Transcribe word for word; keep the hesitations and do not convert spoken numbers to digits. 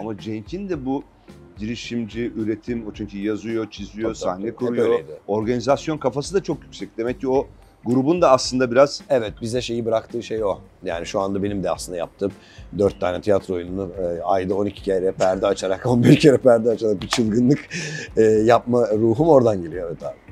Ama Cenk'in de bu girişimci, üretim, o çünkü yazıyor, çiziyor, Tabii, sahne tabii. kuruyor. Hep öyleydi. Organizasyon kafası da çok yüksek. Demek ki o grubun da aslında biraz... Evet, bize şeyi bıraktığı şey o. Yani şu anda benim de aslında yaptığım dört tane tiyatro oyununu e, ayda on iki kere perde açarak, on bir kere perde açarak bir çılgınlık e, yapma ruhum oradan geliyor, evet abi.